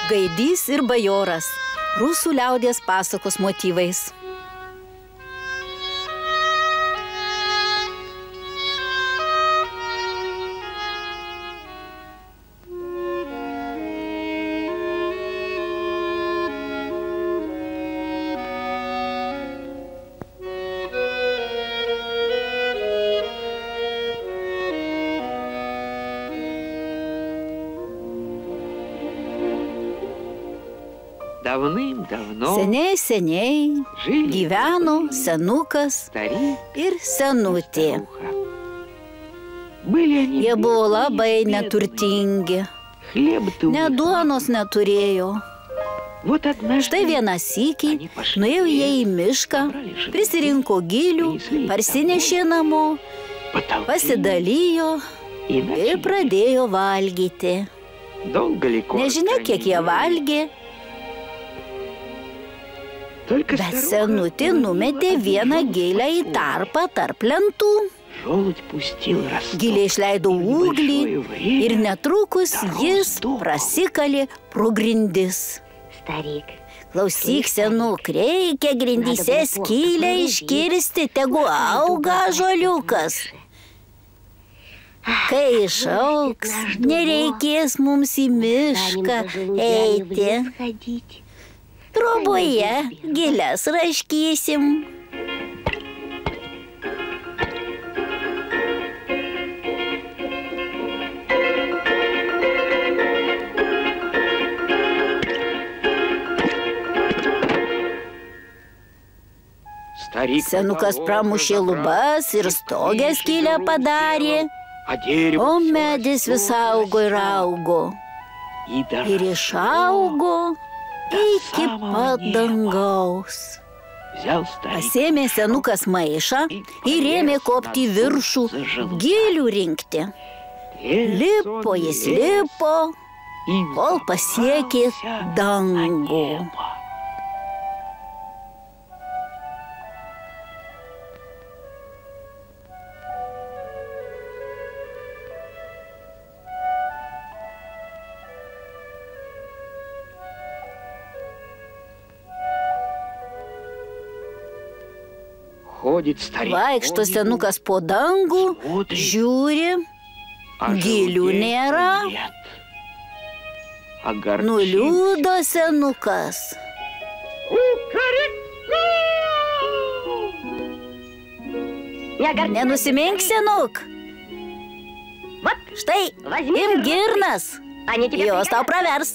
Gaidys ir bajoras. Rusų liaudies pasakos motyvais. Seniai gyveno senukas ir senutė. Jie buvo labai neturtingi, net duonos neturėjo. Štai vieną sykį nuėjo jie į mišką, prisirinko gilių, parsinešė namo, pasidalijo ir pradėjo valgyti. Nežinia, kiek jie valgė, bet senutė numetė vieną gėlę į tarpą tarp lentų. Gėlė išleido ūglį ir netrukus jis prasikalė pro grindis. Klausyk, senuk, reikia grindyse skylę iškirsti, tegu auga ąžuoliukas. Kai išaugs, nereikės mums į mišką eiti. Troboje gėles raškysim. Senukas pramušė lubas ir stogę skylę padarė, o medis vis augo ir augo. Ir išaugo iki pat dangaus. Pasėmė senukas maišą ir ėmė kopti į viršų, gėlių rinkti. Lipo jis lipo, kol pasiekė dangų. Vaikšto senukas po dangų, žiūri, gėlių nėra. Nuliūdo senukas. Nenusimink, senuk. Štai, imk girnas. Jos tau pravers.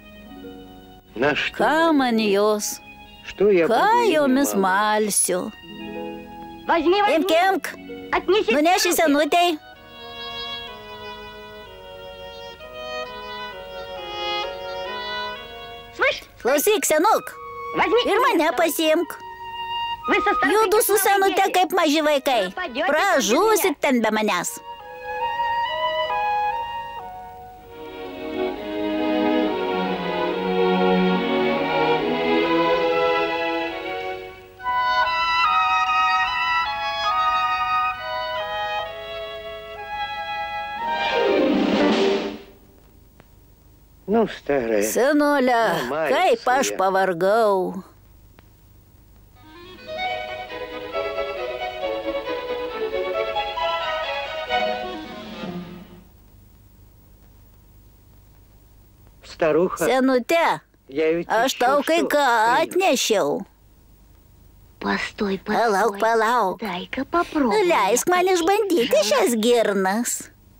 Ką man jos? Ką jomis malsiu? Imk, nuneši senutei. Klausyk, senuk, ir mane pasiimk. Judu su senute kaip maži vaikai. Pražūsit ten be manęs. Senule, kaip aš pavargau. Senute, aš tau kai ką atnešiau. Palauk. Leisk man išbandyti šias girnas.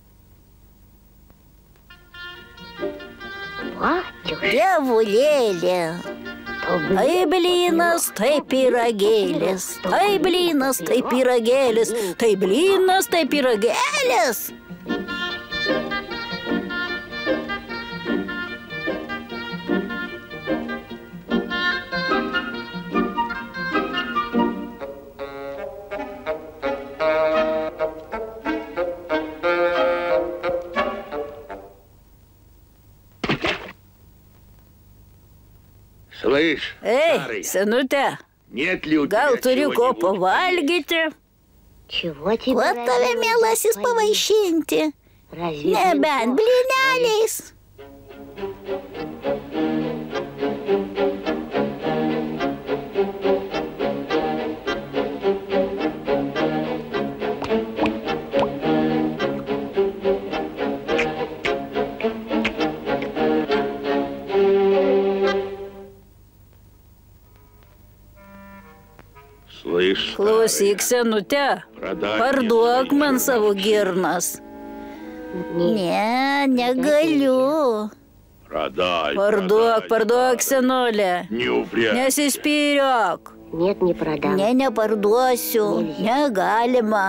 Dievulėlė. Tai blynas, tai pyragėlis. Tai blynas, tai pyragėlis. Tai blynas, tai pyragėlis. Ei, senute, gal turiu ko pavalgyti? Kuo tave, mielasis, pavaišinti? Nebent blyneliais. Klausyk, senute, parduok man savo girnas. Ne, negaliu. Parduok, senolė. Nesispyriok. Ne, neparduosiu. Negalima.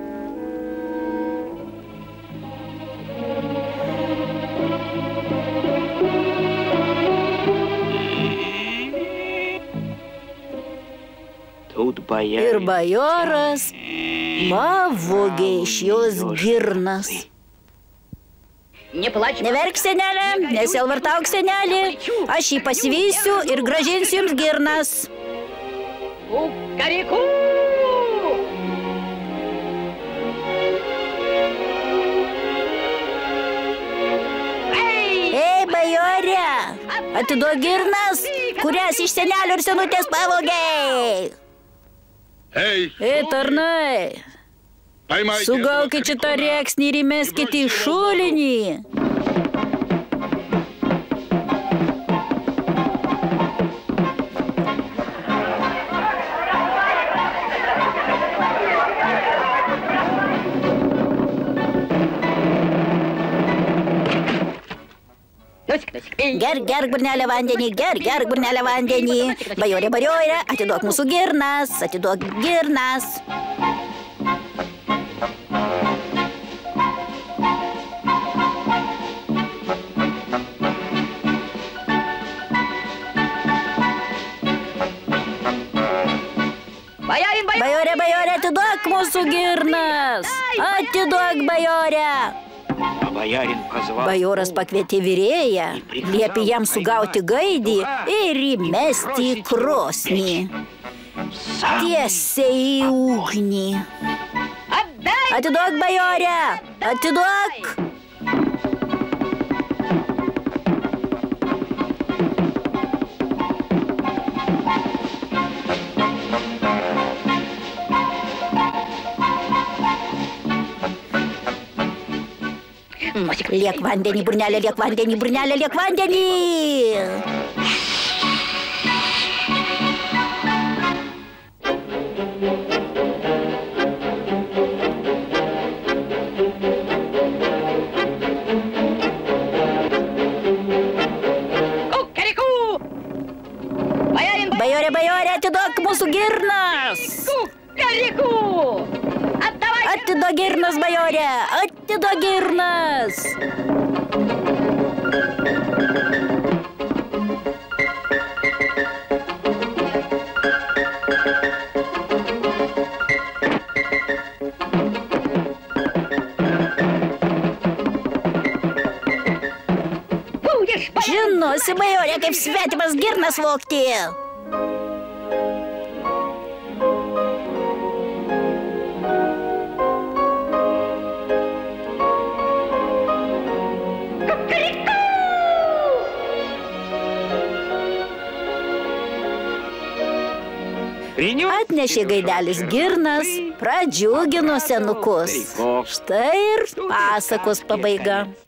Ir bajoras pavogė iš jos girnas. Neverk, senelė, nesielvartauk, senelė. Aš jį pasivysiu ir grąžinsiu jums girnas. Ei, bajorė, atiduok girnas, kurias iš senelio ir senutės pavogė. Ei, tarnai, sugaukit šitą rėksnį ir įmeskit į šulinį. Gerk, burnelę vandenį, gerk, burnelę vandenį. Bajorė, atiduok mūsų girnas, atiduok girnas. Bajorė, atiduok mūsų girnas. Atiduok, bajorė. Bajoras pakvietė virėją, liepė jam sugauti gaidį ir įmesti į krosnį. Tiesiai į ugnį. Atiduok, bajorė, atiduok. Liek vandenį, burnelė, liek vandenį, burnelė, liek vandenį. Bajorė, atiduok mūsų girnas. Atiduok girnas, bajorė, atiduok girnas. Žinosi, bajorė, kaip svetimas girnas vogti. Atnešė gaidelis girnas, pradžiugino senukus. Štai ir pasakos pabaiga.